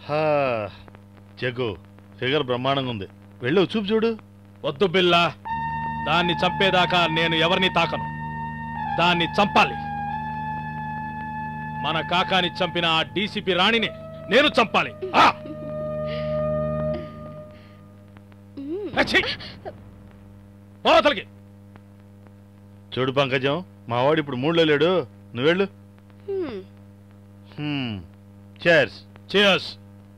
Jug figure బ్రహ్మాండంగా ఉంది. వెళ్ళి చూపు చూడు. వద్దు బిల్లా, దాన్ని చంపేదాకా నేను ఎవరిని తాకను. దాన్ని చంపాలి. మన కాకాని చంపిన ఆ డీసీపీ రాణిని నేను చంపాలి. పోతలకి చూడు పంకజం, మావాడు ఇప్పుడు మూడ్లో లేడు. నువ్వెళ్ళు. చేర్స్. చేర్స్.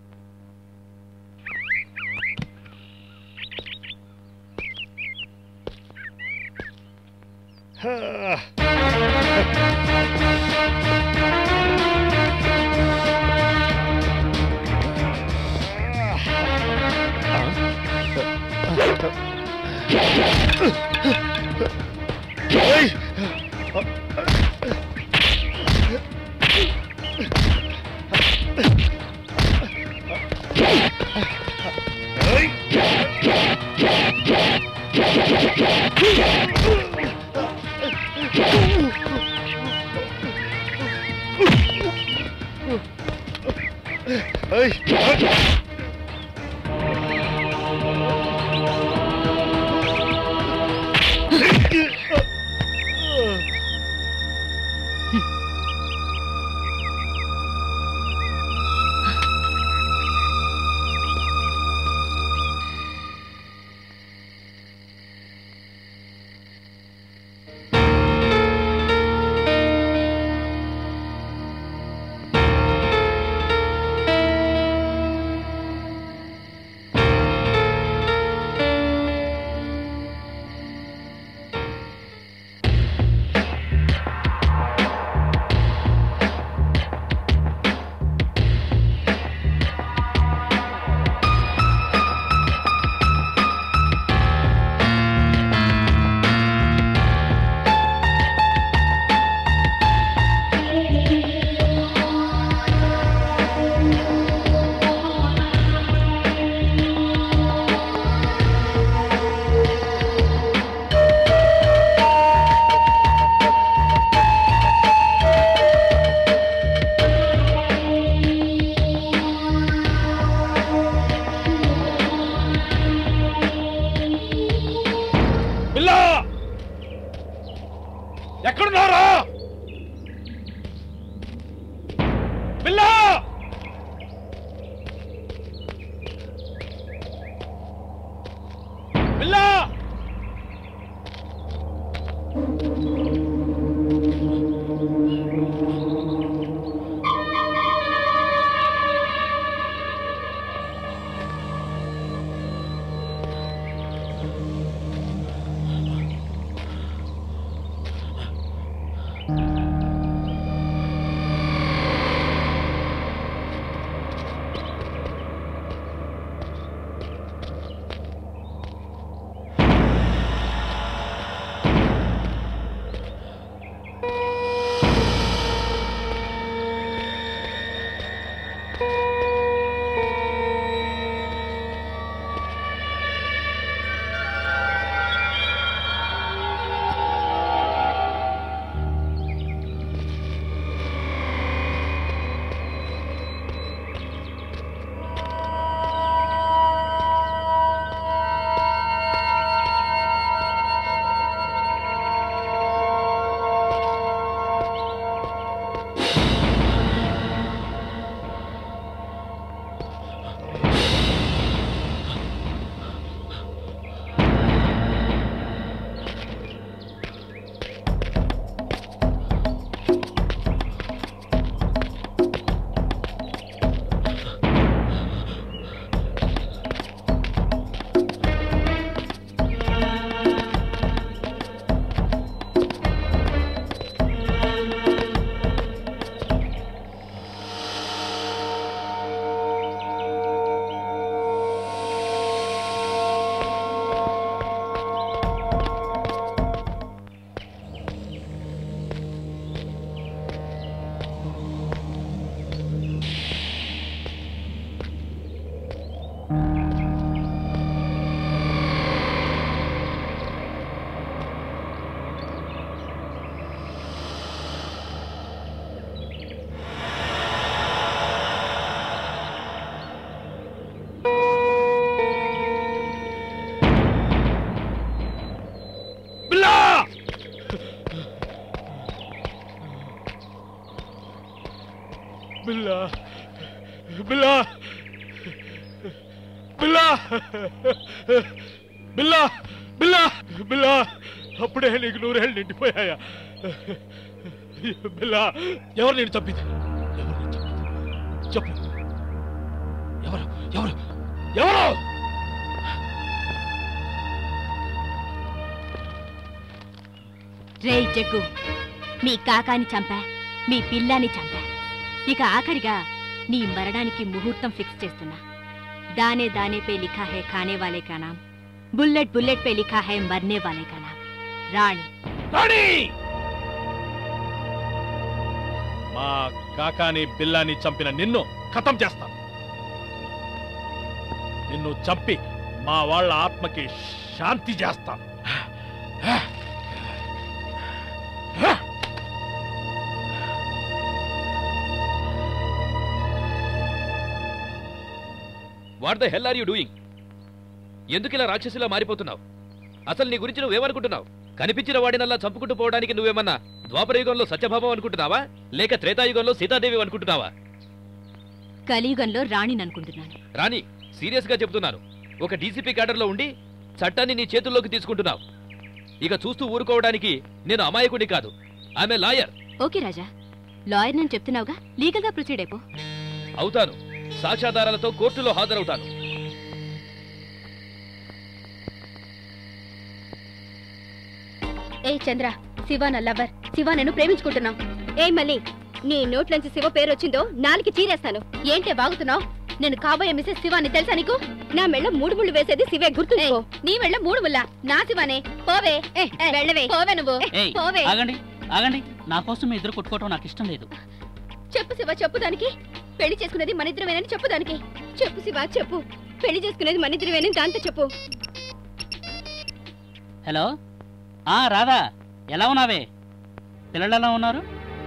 ఎక్కడున్నారా? బిల్లా! బిల్లా! బిల్లా బిల్లా బిల్లా బిల్లా బిల్లా బిల్లా అప్పుడే నీకు 100 ఏళ్ళు నిండిపోయాయా? బిల్లా ఎవరు నేను చంపింది? ఎవరు నేను చంపింది చెప్పు. ఎవరు ఎవరు ఎవరు? రే జగ్గు, మీ కాకాని చంపా, మీ పిల్లాని చంపా. ఇక ఆఖరిగా నీ మరణానికి ముహూర్తం ఫిక్స్ చేస్తున్నా. दाने दाने पे लिखा है खाने वाले का नाम, बुलेट बुलेट पे लिखा है मरने वाले का नाम. रानी రాణి మా కాకాని బిల్లాని చంపిన నిన్ను ఖతం చేస్తాను. నిన్ను చంపి మా వాళ్ళ ఆత్మకి శాంతి చేస్తాను. What the hell are you doing? ఎందుకు ఇలా రాక్షసిలా మారిపోతున్నావు? అసలు నీ గురించి నువ్వేమనుకుంటున్నావు? కనిపించిన వాడినల్లా చంపుకుంటూ పోవడానికి నువ్వేమన్నా ద్వాపరయుగంలో సత్యభావం అనుకుంటున్నావా, లేక త్రేతాయుగంలో సీతాదేవి అనుకుంటున్నావా? కలియుగంలో రాణిని అనుకుంటున్నాను. రాణి, సీరియస్ గా చెప్తున్నాను. ఒక డీసీపీ క్యాడర్లో ఉండి చట్టాన్ని నీ చేతుల్లోకి తీసుకుంటున్నావు. ఇక చూస్తూ ఊరుకోవడానికి నేను అమాయకుడి కాదు, ఆమె లాయర్. ఓకే రాజా, లాయర్ నేను చెప్తున్నావుగా, లీగల్ గా ప్రొసీడ్ అయిపో. అవుతాను, సాక్ష్యాధారాలతో కోర్టులో హాజరవుతాను. ఏ చంద్ర, శివ నా లవర్. శివ నేను ప్రేమించుకుంటున్నావు. ఏ మళ్ళీ నీ నోట్లోంచి శివ పేరు వచ్చిందో నాలుగు చీరేస్తాను. ఏంటే బాగుతున్నావు? నేను కాబోయే మిసెస్ శివాని తెలుసా నీకు? నా మెళ్ళ 3 ముళ్ళు వేసేది శివే, గుర్తుంచుకో. నీ మెళ్ళ 3 ముళ్ళ నా శివానే. పోవే, వెళ్ళవే, పోవే నువ్వు. పోవే. ఆగండి ఆగండి, నా కోసం మీ ఇద్దరు కొట్టుకోవటం నాకు ఇష్టం లేదు. చెప్పు శివ, చెప్పు దానికి. పెళ్లి చేసుకునేది మనిద్దరమేనని చెప్పు దానికి. చెప్పు శివ, చెప్పు. పెళ్లి చేసుకునేది మనిద్దరమేనని దాంతో చెప్పు. హలో, రాధా, ఎలా ఉన్నావే? పిల్లలు ఎలా ఉన్నారు?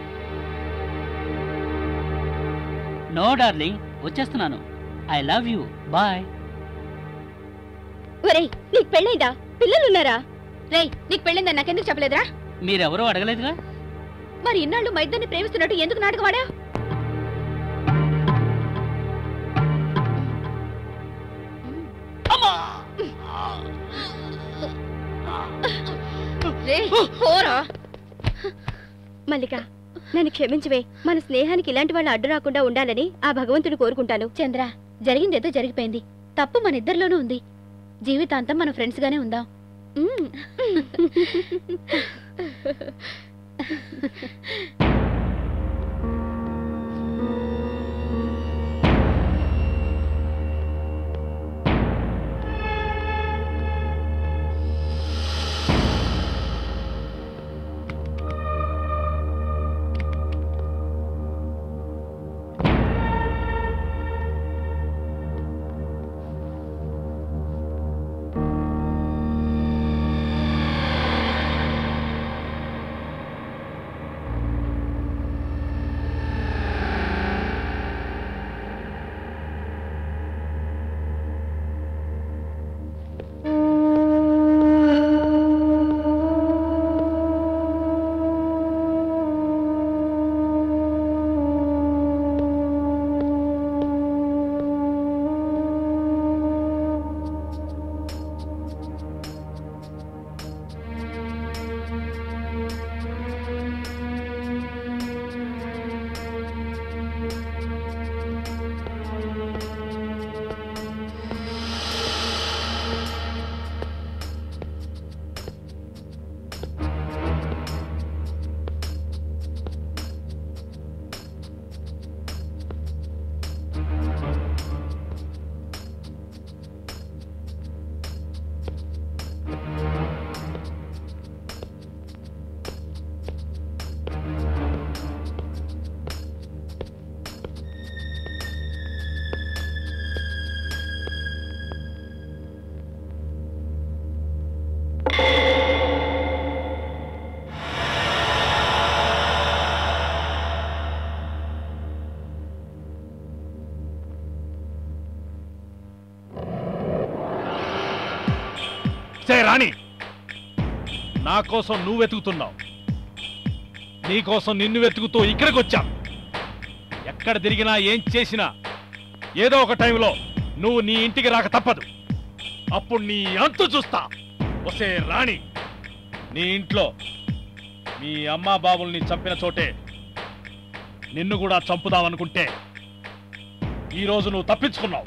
నో డార్లింగ్, వచ్చేస్తున్నాను. I love you, bye. ఒరేయ్, నీకు పెళ్ళైందా? పిల్లలున్నారా? రేయ్, నీకు పెళ్ళైందా నాకెందుకు చెప్పలేదురా? మీరెవరూ అడగలేదుగా. మరి ఇన్నాళ్ళు మా ఇద్దరిని ప్రేమిస్తున్నట్టు ఎందుకు నాటకవాడా? మల్లిక, నన్ను క్షమించవే. మన స్నేహానికి ఇలాంటి వాళ్ళు అడ్డు రాకుండా ఉండాలని ఆ భగవంతుని కోరుకుంటాను. చంద్ర, జరిగిందేదో జరిగిపోయింది. తప్పు మన ఇద్దరిలోనూ ఉంది. జీవితాంతం మన ఫ్రెండ్స్ గానే ఉందాం. రాణి, నా కోసం నువ్వు వెతుకుతున్నావు, నీ కోసం నిన్ను వెతుకుతూ ఇక్కడికి వచ్చాను. ఎక్కడ తిరిగినా ఏం చేసినా ఏదో ఒక టైంలో నువ్వు నీ ఇంటికి రాక తప్పదు. అప్పుడు నీ అంతు చూస్తా. ఒసే రాణి, నీ ఇంట్లో మీ అమ్మా బాబుల్ని చంపిన చోటే నిన్ను కూడా చంపుదామనుకుంటే ఈరోజు నువ్వు తప్పించుకున్నావు.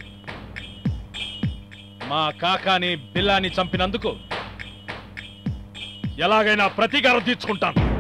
మా కాకాని బిల్లాని చంపినందుకు ఎలాగైనా ప్రతీకారం తీర్చుకుంటాను.